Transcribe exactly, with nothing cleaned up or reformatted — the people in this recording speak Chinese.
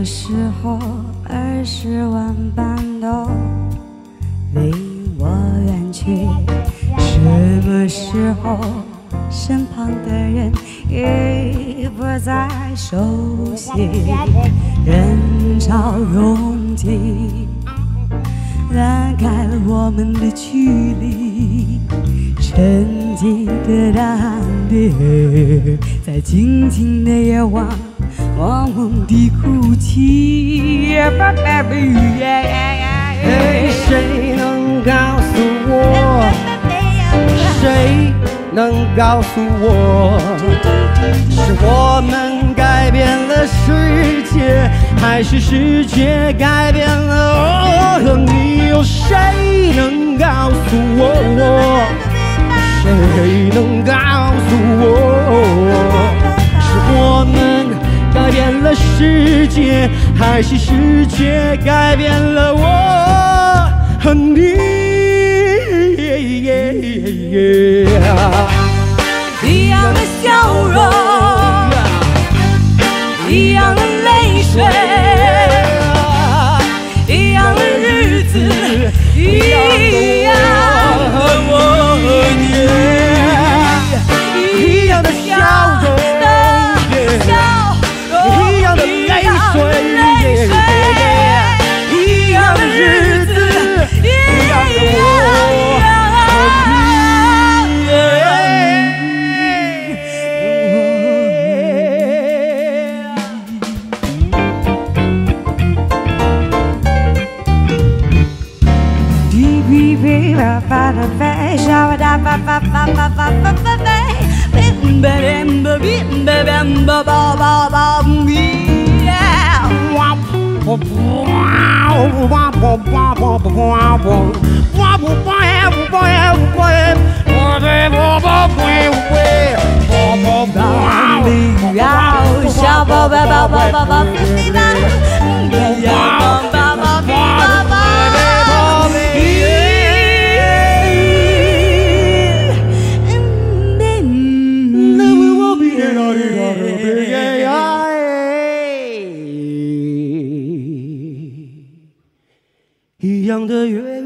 时候二十万般都离我远去？什么时候身旁的人已不再熟悉？人潮拥挤，拉开了我们的距离。沉寂的大地，在静静的夜晚，默默地哭泣。 嘿，谁能告诉我？谁能告诉我？是我们改变了世界，还是世界改变了我？你有谁能告诉我？谁能告诉我？是我们改变了世界，还是世界改变了我和你？ 一样的笑容，一样的泪水，一样的日子，一样的我和你， 一样的笑容，一样的泪水，一样的日子，一样的我。一样的月